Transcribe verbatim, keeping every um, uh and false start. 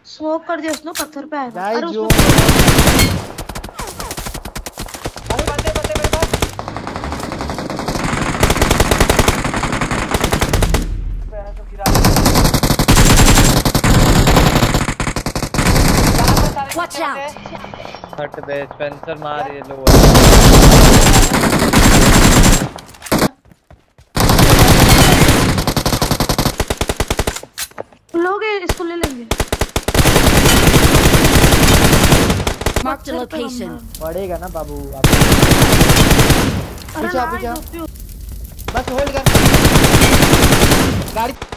Smoke कर दिया उसने, पत्थर पे आएगा। अरे जो अरे बंदे बंदे मेरे पास। पैर तो गिरा। Watch out! हट बे स्पेंसर मार ये लो। लोगे इसको ले लेंगे। Mark the location. पड़ेगा ना बाबू। अरे पीछे ना, पीछे जो- बस होल्ड कर गाड़ी।